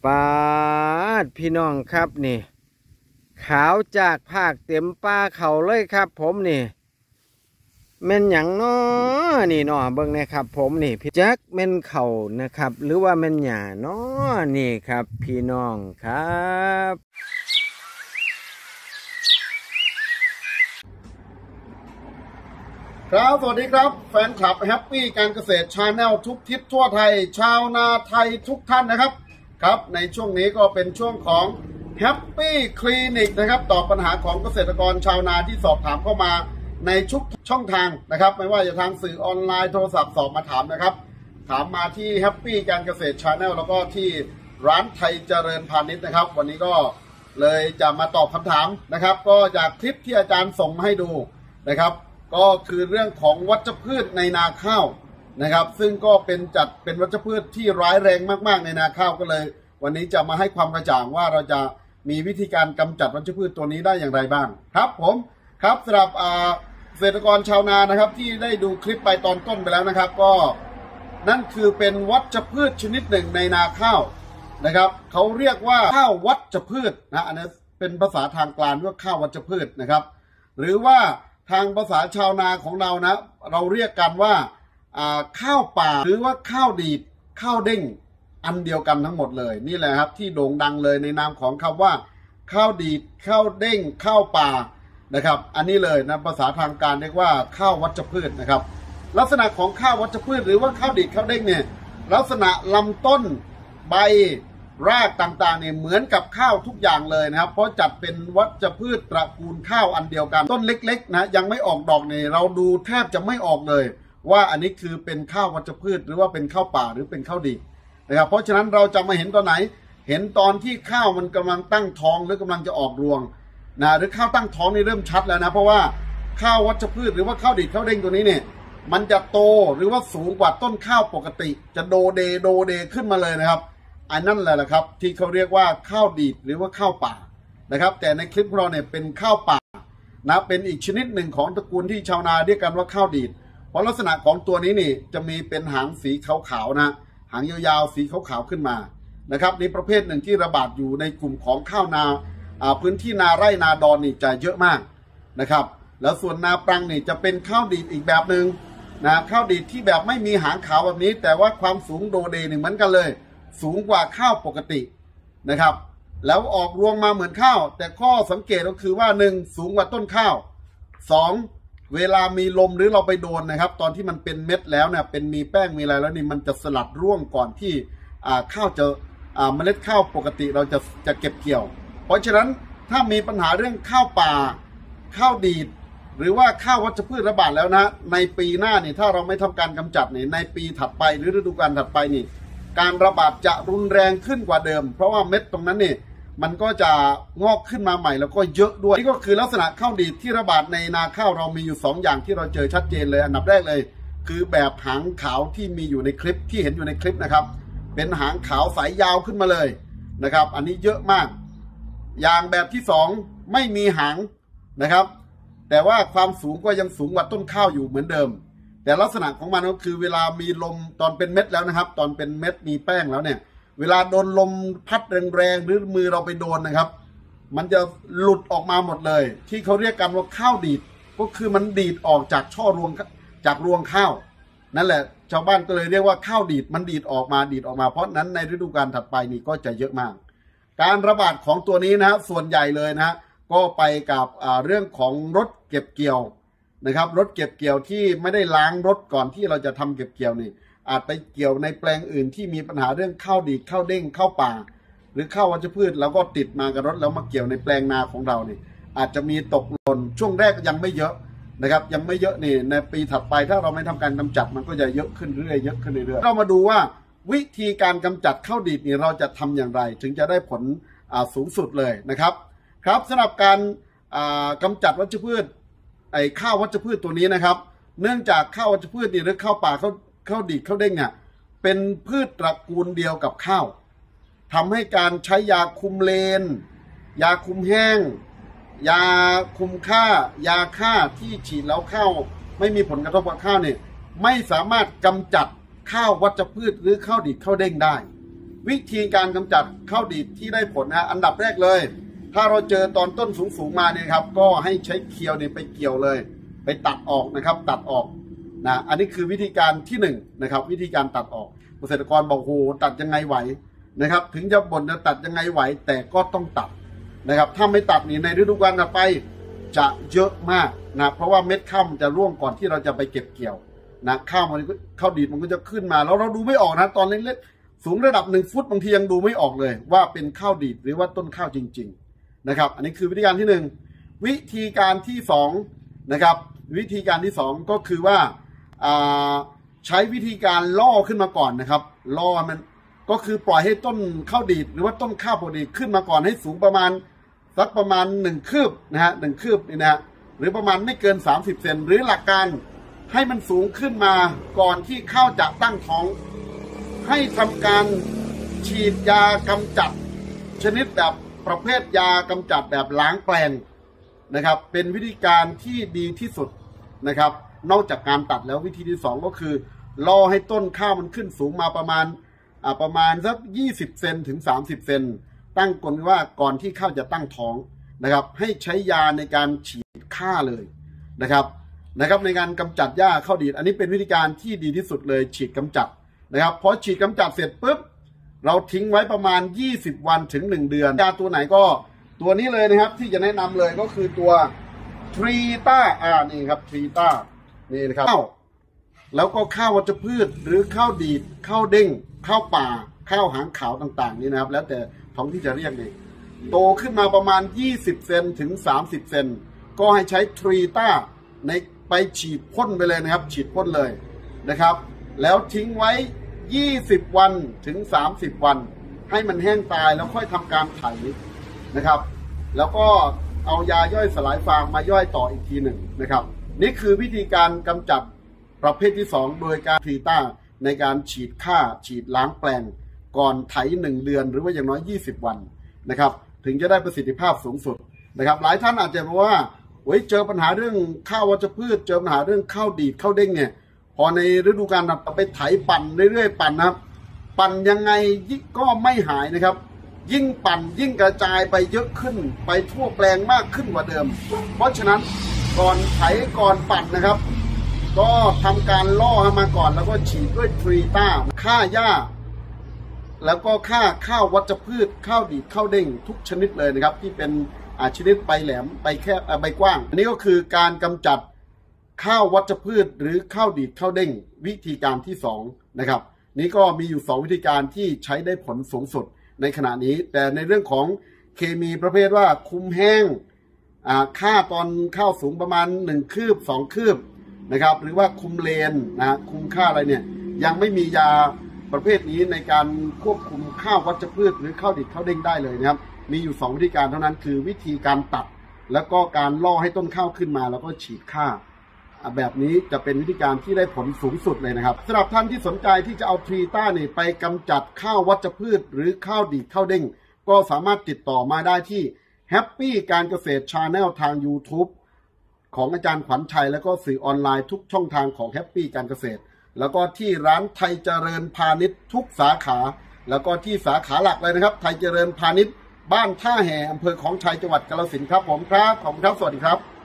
ปาดพี่น้องครับนี่ขาวจากภาคเต็มป่าเขาเลยครับผมนี่แม่นหยังน้อนี่น้อเบิ่งนะครับผมนี่พี่แจ็คแม่นเขานะครับหรือว่าแม่นหญ้าน้อนี่ครับพี่น้องครับครับสวัสดีครับแฟนคลับแฮปปี้การเกษตรชาแนลทุกทิศทั่วไทยชาวนาไทยทุกท่านนะครับครับในช่วงนี้ก็เป็นช่วงของแฮปปี้คลินิกนะครับตอบปัญหาของเกษตรกรชาวนาที่สอบถามเข้ามาในทุกช่องทางนะครับไม่ว่าจะทางสื่อออนไลน์โทรศัพท์สอบมาถามนะครับถามมาที่แฮปปี้การเกษตรชาแนลแล้วก็ที่ร้านไทยเจริญพาณิชย์นะครับวันนี้ก็เลยจะมาตอบคำถามนะครับก็จากคลิปที่อาจารย์ส่งมาให้ดูนะครับก็คือเรื่องของวัชพืชในนาข้าวนะครับซึ่งก็เป็นวัชพืชที่ร้ายแรงมากๆในนาข้าวก็เลยวันนี้จะมาให้ความกระจ่างว่าเราจะมีวิธีการกำจัดวัชพืชตัวนี้ได้อย่างไรบ้างครับผมครับสำหรับเกษตรกรชาวนานะครับที่ได้ดูคลิปไปตอนต้นไปแล้วนะครับก็นั่นคือเป็นวัชพืชชนิดหนึ่งในนาข้าวนะครับเขาเรียกว่าข้าววัชพืชนะอันนี้เป็นภาษาทางการว่าข้าววัชพืชนะครับหรือว่าทางภาษาชาวนาของเรานะเราเรียกกันว่าข้าวป่าหรือว่าข้าวดีดข้าวเด้งอันเดียวกันทั้งหมดเลยนี่แหละครับที่โด่งดังเลยในนามของคำว่าข้าวดีดข้าวเด้งข้าวป่านะครับอันนี้เลยนะภาษาทางการเรียกว่าข้าววัชพืชนะครับลักษณะของข้าววัชพืชหรือว่าข้าวดีดข้าวเด้งเนี่ยลักษณะลำต้นใบรากต่างๆเนี่ยเหมือนกับข้าวทุกอย่างเลยนะครับเพราะจัดเป็นวัชพืชตระกูลข้าวอันเดียวกันต้นเล็กๆนะยังไม่ออกดอกเนี่ยเราดูแทบจะไม่ออกเลยว่าอันนี้คือเป็นข้าววัชพืชหรือว่าเป็นข้าวป่าหรือเป็นข้าวดีนะครับเพราะฉะนั้นเราจะมาเห็นตอนไหนเห็นตอนที่ข้าวมันกำลังตั้งท้องหรือกำลังจะออกรวงนะหรือข้าวตั้งท้องนี่เริ่มชัดแล้วนะเพราะว่าข้าววัชพืชหรือว่าข้าวดีข้าวเด้งตัวนี้เนี่ยมันจะโตหรือว่าสูงกว่าต้นข้าวปกติจะโดเดขึ้นมาเลยนะครับอันนั่นแหละครับที่เขาเรียกว่าข้าวดีดหรือว่าข้าวป่านะครับแต่ในคลิปของเราเนี่ยเป็นข้าวป่านะเป็นอีกชนิดหนึ่งของตระกูลที่ชาวนาเรียกกันว่าข้าวดีดเพราะลักษณะของตัวนี้นี่จะมีเป็นหางสีขาวๆนะหางยาวๆสีขาวๆขึ้นมานะครับนี่ประเภทหนึ่งที่ระบาดอยู่ในกลุ่มของข้าวนาพื้นที่นาไร่นาดอนนี่จะเยอะมากนะครับแล้วส่วนนาปรังนี่จะเป็นข้าวดีดอีกแบบหนึ่งนะข้าวดีดที่แบบไม่มีหางขาวแบบนี้แต่ว่าความสูงโดเดหนึ่งเหมือนกันเลยสูงกว่าข้าวปกตินะครับแล้วออกรวงมาเหมือนข้าวแต่ข้อสังเกตก็คือว่า1สูงกว่าต้นข้าว2เวลามีลมหรือเราไปโดนนะครับตอนที่มันเป็นเม็ดแล้วเนี่ยเป็นมีแป้งมีอะไรแล้วนี่มันจะสลัดร่วงก่อนที่ข้าวจะเมล็ดข้าวปกติเราจะเก็บเกี่ยวเพราะฉะนั้นถ้ามีปัญหาเรื่องข้าวป่าข้าวดีดหรือว่าข้าววัชพืชระบาดแล้วนะในปีหน้านี่ถ้าเราไม่ทำการกำจัดนี่ในปีถัดไปหรือฤดูกาลถัดไปนี่การระบาดจะรุนแรงขึ้นกว่าเดิมเพราะว่าเม็ดตรงนั้นนี่มันก็จะงอกขึ้นมาใหม่แล้วก็เยอะด้วยนี่ก็คือลักษณะข้าวดีดที่ระบาดในนาข้าวเรามีอยู่2อย่างที่เราเจอชัดเจนเลยอันดับแรกเลยคือแบบหางขาวที่มีอยู่ในคลิปที่เห็นอยู่ในคลิปนะครับเป็นหางขาวสายยาวขึ้นมาเลยนะครับอันนี้เยอะมากอย่างแบบที่2ไม่มีหางนะครับแต่ว่าความสูงก็ยังสูงกว่าต้นข้าวอยู่เหมือนเดิมแต่ลักษณะของมันก็คือเวลามีลมตอนเป็นเม็ดแล้วนะครับตอนเป็นเม็ดมีแป้งแล้วเนี่ยเวลาโดนลมพัดแรงๆหรือมือเราไปโดนนะครับมันจะหลุดออกมาหมดเลยที่เขาเรียกกันว่าข้าวดีดก็คือมันดีดออกจากช่อรวงจากรวงข้าวนั่นแหละชาวบ้านก็เลยเรียกว่าข้าวดีดมันดีดออกมาเพราะนั้นในฤดูกาลถัดไปนี่ก็จะเยอะมากการระบาดของตัวนี้นะส่วนใหญ่เลยนะก็ไปกับเรื่องของรถเก็บเกี่ยวนะครับรถเก็บเกี่ยวที่ไม่ได้ล้างรถก่อนที่เราจะทำเก็บเกี่ยวนี่อาจไปเกี่ยวในแปลงอื่นที่มีปัญหาเรื่องข้าวดีดข้าวเด้งข้าวป่าหรือข้าววัชพืชแล้วก็ติดมากับรถแล้วมาเกี่ยวในแปลงนาของเรานี่อาจจะมีตกหล่นช่วงแรกยังไม่เยอะนะครับยังไม่เยอะนี่ในปีถัดไปถ้าเราไม่ทำการกำจัดมันก็จะเยอะขึ้นเรื่อยๆเรามาดูว่าวิธีการกำจัดข้าวดีดนี่เราจะทำอย่างไรถึงจะได้ผลสูงสุดเลยนะครับครับสำหรับการกำจัดวัชพืชข้าววัชพืชตัวนี้นะครับเนื่องจากข้าววัชพืชนี่หรือข้าวป่าข้าวดีดข้าวเด้งเนี่ยเป็นพืชตระกูลเดียวกับข้าวทำให้การใช้ยาคุมเลนยาคุมแห้งยาคุมฆ่ายาฆ่าที่ฉีดแล้วข้าวไม่มีผลกระทบกับข้าวเนี่ยไม่สามารถกำจัดข้าววัชพืชหรือข้าวดีดข้าวเด้งได้วิธีการกำจัดข้าวดีดที่ได้ผลนะอันดับแรกเลยถ้าเราเจอตอนต้นสูงๆมาเนี่ยครับก็ให้ใช้เคียวเนี่ยไปเกี่ยวเลยไปตัดออกนะครับตัดออกนะอันนี้คือวิธีการที่1นะครับวิธีการตัดออกเกษตรกรบอกโหตัดยังไงไหวนะครับถึงจะบ่นจะตัดยังไงไหวแต่ก็ต้องตัดนะครับถ้าไม่ตัดนี่ในฤดูกาลต่อไปจะเยอะมากนะเพราะว่าเม็ดข้าวมันจะร่วงก่อนที่เราจะไปเก็บเกี่ยวนะข้าวดีดมันก็จะขึ้นมาแล้วเราดูไม่ออกนะตอนเล็กๆสูงระดับ1 ฟุตบางทียังดูไม่ออกเลยว่าเป็นข้าวดีดหรือว่าต้นข้าวจริงๆนะครับอันนี้คือวิธีการที่1วิธีการที่2นะครับวิธีการที่2ก็คือว่าใช้วิธีการล่อขึ้นมาก่อนนะครับล่อมันก็คือปล่อยให้ต้นข้าวดีดหรือว่าต้นข้าวพอดีขึ้นมาก่อนให้สูงประมาณสักประมาณ1 คืบนะฮะ1 คืบนี่นะหรือประมาณไม่เกิน30 เซนหรือหลักการให้มันสูงขึ้นมาก่อนที่ข้าวจะตั้งท้องให้ทำการฉีดยากำจัดชนิดแบบประเภทยากำจัดแบบล้างแปลงนะครับเป็นวิธีการที่ดีที่สุดนะครับนอกจากการตัดแล้ววิธีที่2ก็คือรอให้ต้นข้าวมันขึ้นสูงมาประมาณสัก20 เซนถึง30 เซนตั้งกลว่าก่อนที่ข้าวจะตั้งท้องนะครับให้ใช้ยาในการฉีดฆ่าเลยนะครับในการกำจัดหญ้าข้าวดีดอันนี้เป็นวิธีการที่ดีที่สุดเลยฉีดกำจัดนะครับพอฉีดกำจัดเสร็จปุ๊บเราทิ้งไว้ประมาณ20 วันถึง1 เดือนยาตัวไหนก็ตัวนี้เลยนะครับที่จะแนะนำเลยก็คือตัวทรีต้านี่ครับทรีต้านี่นะครับแล้วก็ข้าววัชพืชหรือข้าวดีดข้าวเด้งข้าวป่าข้าวหางขาวต่างๆนี่นะครับแล้วแต่ท้องที่จะเรียกนี่โตขึ้นมาประมาณ20 เซนถึง30 เซนก็ให้ใช้ทรีต้าในไปฉีดพ่นไปเลยนะครับฉีดพ่นเลยนะครับแล้วทิ้งไว้20 วันถึง30 วันให้มันแห้งตายแล้วค่อยทำการไถนะครับแล้วก็เอายาย่อยสลายฟางมาย่อยต่ออีกทีหนึ่งนะครับนี่คือวิธีการกำจัดประเภทที่2โดยการทรีต้าในการฉีดฆ่าฉีดล้างแปลงก่อนไถ1 เดือนหรือว่าอย่างน้อย20 วันนะครับถึงจะได้ประสิทธิภาพสูงสุดนะครับหลายท่านอาจจะบอกว่าเจอปัญหาเรื่องข้าววัชพืชเจอปัญหาเรื่องข้าวดีดข้าวเด้งเนี่ยพอในฤดูกาลไปไถปั่นเรื่อยๆปั่นนะครับปั่นยังไงก็ไม่หายนะครับยิ่งปั่นยิ่งกระจายไปเยอะขึ้นไปทั่วแปลงมากขึ้นกว่าเดิมเพราะฉะนั้นก่อนไถก่อนปั่นนะครับก็ทำการล่อมาก่อนแล้วก็ฉีดด้วยทรีต้าฆ่าหญ้าแล้วก็ฆ่าข้าววัชพืชข้าวดีดข้าวเด้งทุกชนิดเลยนะครับที่เป็นชนิดใบแหลมใบแคบใบกว้างอันนี้ก็คือการกำจัดข้าววัชพืชหรือข้าวดีดข้าวเด้งวิธีการที่2นะครับนี้ก็มีอยู่2วิธีการที่ใช้ได้ผลสูงสุดในขณะนี้แต่ในเรื่องของเคมีประเภทว่าคุมแห้งค่าตอนข้าวสูงประมาณ1 คืบ 2 คืบนะครับหรือว่าคุมเลนคุมค่าอะไรเนี่ยยังไม่มียาประเภทนี้ในการควบคุมข้าววัชพืชหรือข้าวดิบข้าวเด้งได้เลยนะครับมีอยู่2 วิธีการเท่านั้นคือวิธีการตัดแล้วก็การล่อให้ต้นข้าวขึ้นมาแล้วก็ฉีดฆ่าแบบนี้จะเป็นวิธีการที่ได้ผลสูงสุดเลยนะครับสำหรับท่านที่สนใจที่จะเอาทรีต้านี่ไปกำจัดข้าววัชพืชหรือข้าวดีดข้าวเด้งก็สามารถติดต่อมาได้ที่แฮปปี้การเกษตร Channel ทาง YouTube ของอาจารย์ขวัญชัยแล้วก็สื่อออนไลน์ทุกช่องทางของแฮปปี้การเกษตรแล้วก็ที่ร้านไทยเจริญพาณิชย์ทุกสาขาแล้วก็ที่สาขาหลักเลยนะครับไทยเจริญพาณิชย์บ้านท่าแห่อำเภอของชัยจังหวัดกาฬสินธุ์ครับผมครับขอบคุณครับสวัสดีครับ